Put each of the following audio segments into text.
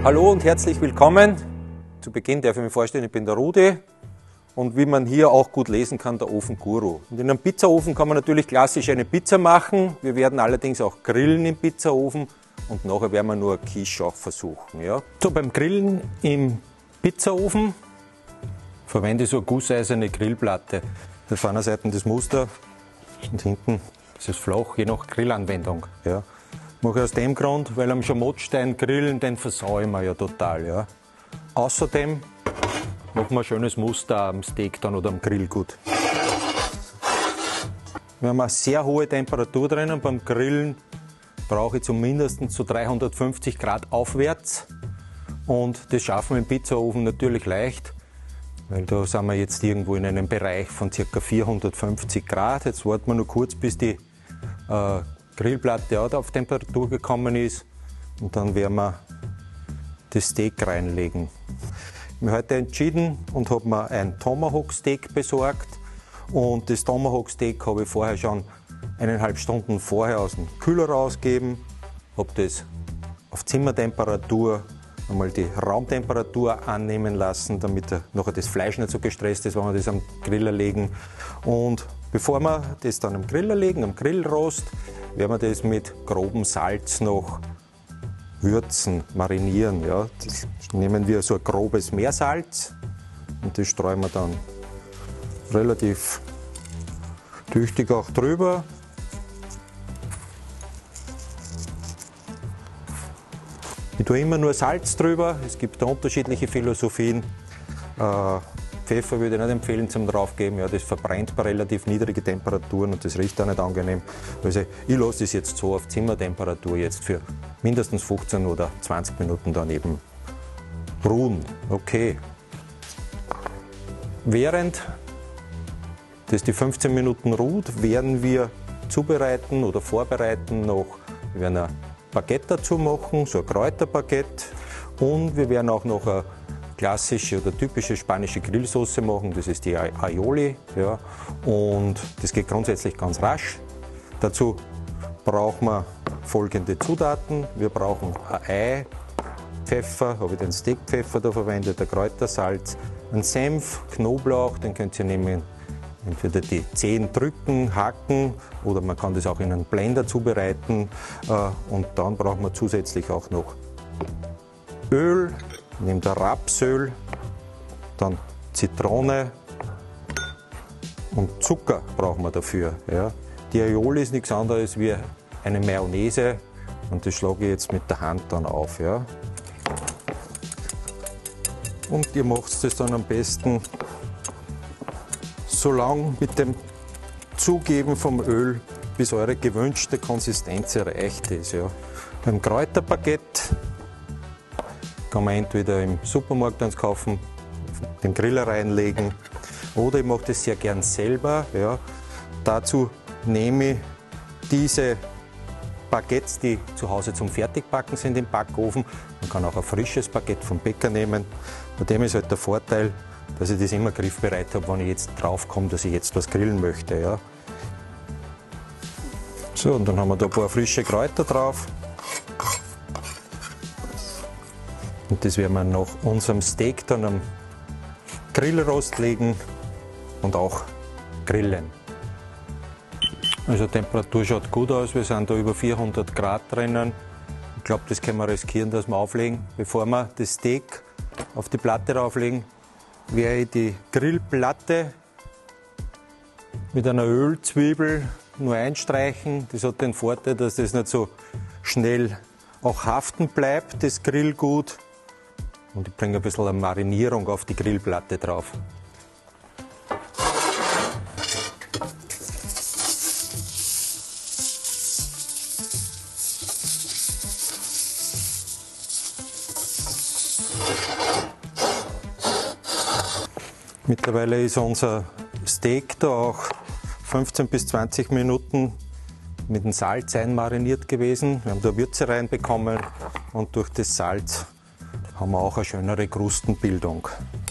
Hallo und herzlich willkommen. Zu Beginn darf ich mich vorstellen, ich bin der Rudi und wie man hier auch gut lesen kann, der Ofenguru. Und in einem Pizzaofen kann man natürlich klassisch eine Pizza machen. Wir werden allerdings auch grillen im Pizzaofen und nachher werden wir nur Quiche auch versuchen. Ja. So, beim Grillen im Pizzaofen verwende ich so eine gusseiserne Grillplatte. Auf einer Seite das Muster und hinten ist es flach, je nach Grillanwendung. Ja. Mache ich aus dem Grund, weil am Schamottstein grillen, den versaue ich mir ja total. Ja. Außerdem machen wir ein schönes Muster am Steak dann oder am Grillgut. Wir haben eine sehr hohe Temperatur drinnen. Beim Grillen brauche ich zumindest so 350 Grad aufwärts. Und das schaffen wir im Pizzaofen natürlich leicht, weil da sind wir jetzt irgendwo in einem Bereich von ca. 450 Grad. Jetzt warten wir nur kurz, bis die Grillplatte auch auf Temperatur gekommen ist und dann werden wir das Steak reinlegen. Ich habe heute entschieden und habe mir ein Tomahawk Steak besorgt und das Tomahawk Steak habe ich vorher schon 1,5 Stunden vorher aus dem Kühler rausgegeben, habe das auf Zimmertemperatur einmal die Raumtemperatur annehmen lassen, damit nachher das Fleisch nicht so gestresst ist, wenn wir das am Griller legen. Und bevor wir das dann am Griller legen, am Grillrost, werden wir das mit grobem Salz noch würzen, marinieren. Ja. Das nehmen wir so ein grobes Meersalz und das streuen wir dann relativ tüchtig auch drüber. Ich tue immer nur Salz drüber, es gibt da unterschiedliche Philosophien. Pfeffer würde ich nicht empfehlen zum draufgeben, ja, das verbrennt bei relativ niedrigen Temperaturen und das riecht auch nicht angenehm. Also ich lasse das jetzt so auf Zimmertemperatur jetzt für mindestens 15 oder 20 Minuten daneben ruhen. Okay. Während das die 15 Minuten ruht, werden wir zubereiten oder vorbereiten noch, wir werden ein Baguette dazu machen, so ein Kräuterbaguette und wir werden auch noch eine klassische oder typische spanische Grillsoße machen, das ist die Aioli. Ja, und das geht grundsätzlich ganz rasch. Dazu brauchen wir folgende Zutaten. Wir brauchen ein Ei, Pfeffer, habe ich den Steakpfeffer da verwendet, ein Kräutersalz, einen Senf, Knoblauch, den könnt ihr nehmen, entweder die Zehen drücken, hacken oder man kann das auch in einen Blender zubereiten. Und dann brauchen wir zusätzlich auch noch Öl. Nehmt Rapsöl, dann Zitrone und Zucker brauchen wir dafür. Ja. Die Aioli ist nichts anderes wie eine Mayonnaise und das schlage ich jetzt mit der Hand dann auf. Ja. Und ihr macht das dann am besten so lang mit dem Zugeben vom Öl, bis eure gewünschte Konsistenz erreicht ist. Ja. Beim Kräuterbaguette kann man entweder im Supermarkt eins kaufen, den Griller reinlegen oder ich mache das sehr gern selber. Ja. Dazu nehme ich diese Baguettes, die zu Hause zum Fertigbacken sind im Backofen. Man kann auch ein frisches Baguette vom Bäcker nehmen. Bei dem ist halt der Vorteil, dass ich das immer griffbereit habe, wenn ich jetzt drauf komme, dass ich jetzt was grillen möchte. Ja. So, und dann haben wir da ein paar frische Kräuter drauf. Und das werden wir nach unserem Steak dann am Grillrost legen und auch grillen. Also die Temperatur schaut gut aus, wir sind da über 400 Grad drinnen. Ich glaube, das können wir riskieren, dass wir auflegen. Bevor wir das Steak auf die Platte rauflegen, werde ich die Grillplatte mit einer Ölzwiebel nur einstreichen. Das hat den Vorteil, dass das nicht so schnell auch haften bleibt, das Grillgut. Und ich bringe ein bisschen eine Marinierung auf die Grillplatte drauf. Mittlerweile ist unser Steak da auch 15 bis 20 Minuten mit dem Salz einmariniert gewesen. Wir haben da Würze reinbekommen und durch das Salz haben wir auch eine schönere Krustenbildung.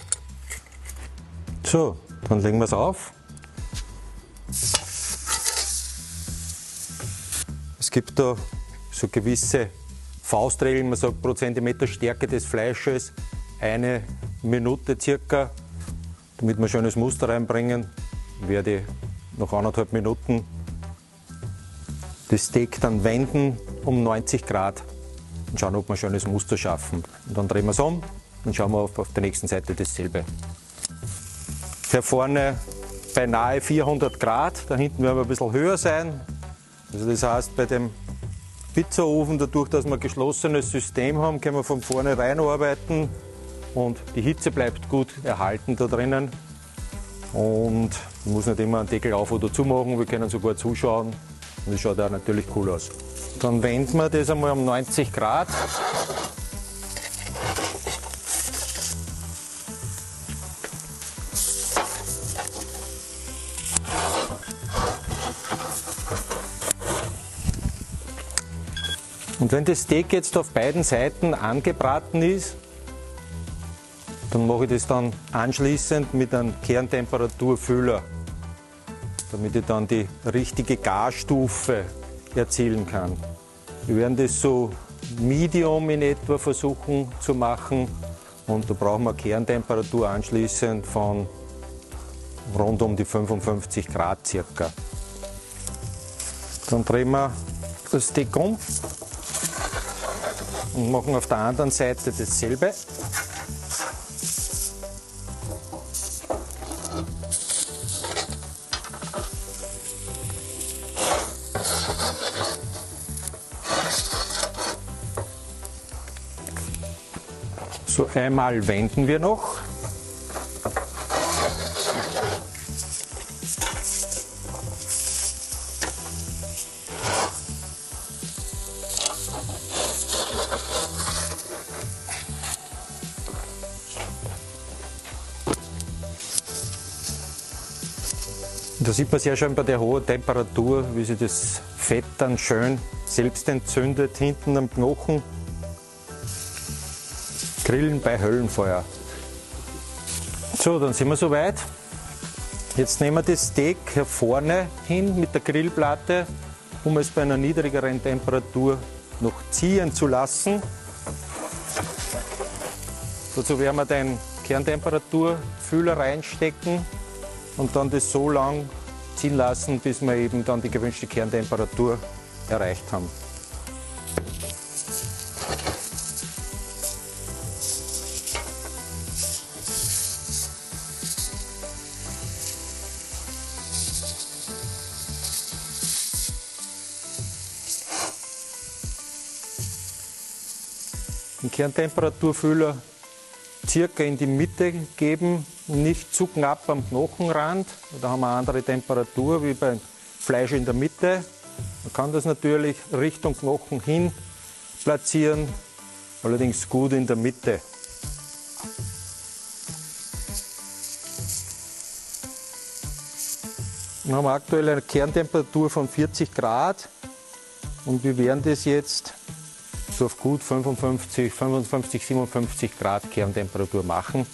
So, dann legen wir es auf. Es gibt da so gewisse Faustregel, man sagt pro Zentimeter Stärke des Fleisches 1 Minute circa, damit wir schönes Muster reinbringen, werde ich nach 1,5 Minuten das Steak dann wenden um 90 Grad und schauen, ob wir ein schönes Muster schaffen. Und dann drehen wir es um und schauen wir auf der nächsten Seite dasselbe. Hier vorne beinahe 400 Grad, da hinten werden wir ein bisschen höher sein. Also das heißt, bei dem Pizzaofen, dadurch, dass wir ein geschlossenes System haben, können wir von vorne rein arbeiten und die Hitze bleibt gut erhalten da drinnen. Und man muss nicht immer einen Deckel auf oder zu machen, wir können sogar zuschauen und das schaut auch natürlich cool aus. Dann wenden wir das einmal um 90 Grad. Und wenn das Steak jetzt auf beiden Seiten angebraten ist, dann mache ich das dann anschließend mit einem Kerntemperaturfühler, damit ich dann die richtige Garstufe erzielen kann. Wir werden das so medium in etwa versuchen zu machen und da brauchen wir Kerntemperatur anschließend von rund um die 55 Grad circa. Dann drehen wir das Steak um und machen auf der anderen Seite dasselbe. So, einmal wenden wir noch. Da sieht man sehr schön bei der hohen Temperatur, wie sich das Fett dann schön selbst entzündet hinten am Knochen. Grillen bei Höllenfeuer. So, dann sind wir soweit. Jetzt nehmen wir das Steak hier vorne hin mit der Grillplatte, um es bei einer niedrigeren Temperatur noch ziehen zu lassen. Dazu werden wir den Kerntemperaturfühler reinstecken und dann das so lang ziehen lassen, bis wir eben dann die gewünschte Kerntemperatur erreicht haben. Den Kerntemperaturfühler circa in die Mitte geben, nicht zu knapp am Knochenrand. Da haben wir eine andere Temperatur wie beim Fleisch in der Mitte. Man kann das natürlich Richtung Knochen hin platzieren, allerdings gut in der Mitte. Wir haben aktuell eine Kerntemperatur von 40 Grad und wir werden das jetzt so auf gut 55, 57 Grad Kerntemperatur machen.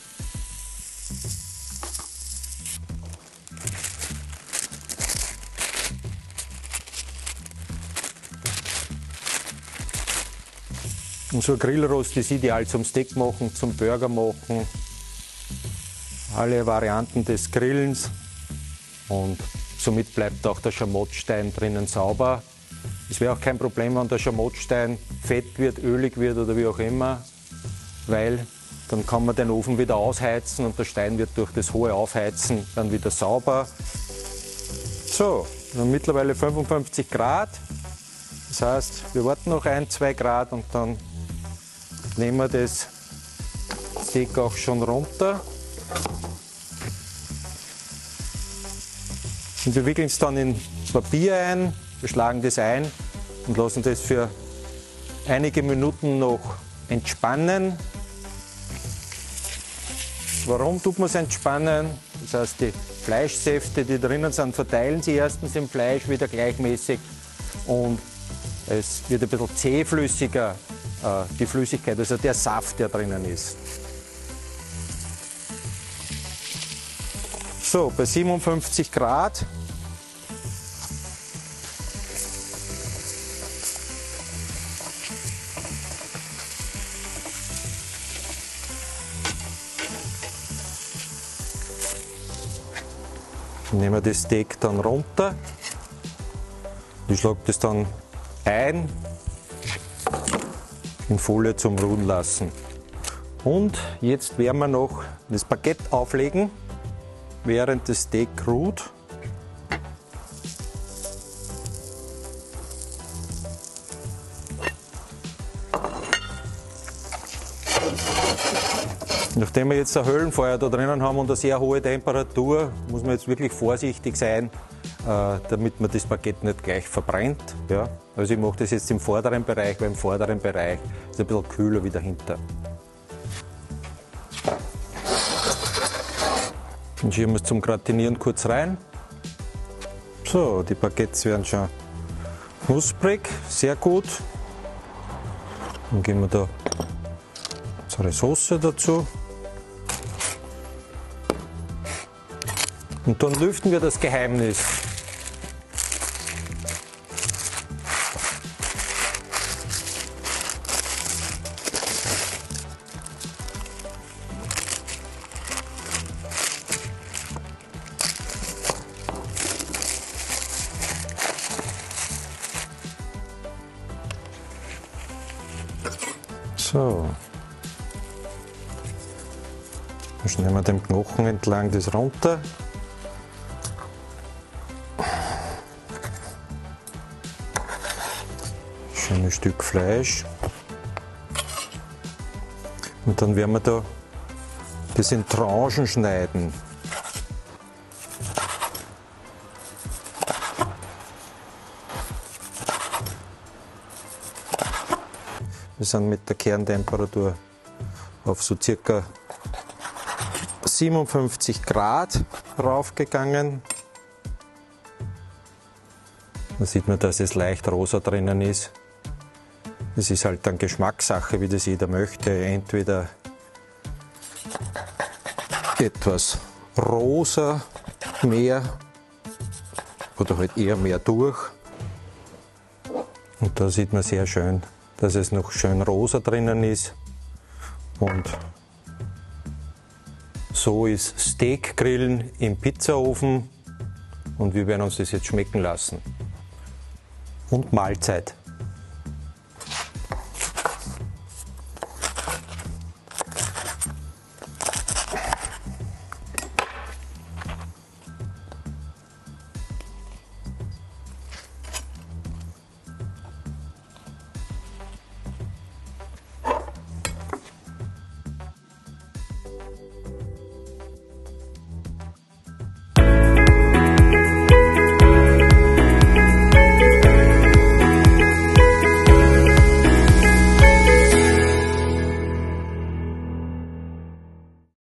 Und so ein Grillrost ist ideal zum Steak machen, zum Burger machen, alle Varianten des Grillens und somit bleibt auch der Schamottstein drinnen sauber. Es wäre auch kein Problem, wenn der Schamottstein fett wird, ölig wird oder wie auch immer, weil dann kann man den Ofen wieder ausheizen und der Stein wird durch das hohe Aufheizen dann wieder sauber. So, wir haben mittlerweile 55 Grad. Das heißt, wir warten noch 1-2 Grad und dann nehmen wir das Steak auch schon runter. Und wir wickeln es dann in Papier ein, wir schlagen das ein und lassen das für einige Minuten noch entspannen. Warum tut man es entspannen? Das heißt, die Fleischsäfte, die drinnen sind, verteilen sich erstens im Fleisch wieder gleichmäßig und es wird ein bisschen zähflüssiger, die Flüssigkeit, also der Saft, der drinnen ist. So, bei 57 Grad. Nehmen wir das Steak dann runter. Ich schlage das dann ein in Folie zum Ruhen lassen. Und jetzt werden wir noch das Baguette auflegen, während das Steak ruht. Nachdem wir jetzt ein Höhlenfeuer da drinnen haben und eine sehr hohe Temperatur, muss man jetzt wirklich vorsichtig sein, damit man das Baguette nicht gleich verbrennt. Ja. Also ich mache das jetzt im vorderen Bereich, weil im vorderen Bereich ist es ein bisschen kühler wie dahinter. Dann schieben wir es zum Gratinieren kurz rein. So, die Baguettes werden schon knusprig, sehr gut. Dann geben wir da unsere Soße dazu. Und dann lüften wir das Geheimnis. So. Dann schneiden wir den Knochen entlang das runter. Schönes Stück Fleisch. Und dann werden wir da das in Tranchen schneiden. Wir sind mit der Kerntemperatur auf so circa 57 Grad raufgegangen. Da sieht man, dass es leicht rosa drinnen ist. Das ist halt dann Geschmackssache, wie das jeder möchte. Entweder etwas rosa mehr oder halt eher mehr durch. Und da sieht man sehr schön, dass es noch schön rosa drinnen ist. Und so ist Steakgrillen im Pizzaofen und wir werden uns das jetzt schmecken lassen. Und Mahlzeit.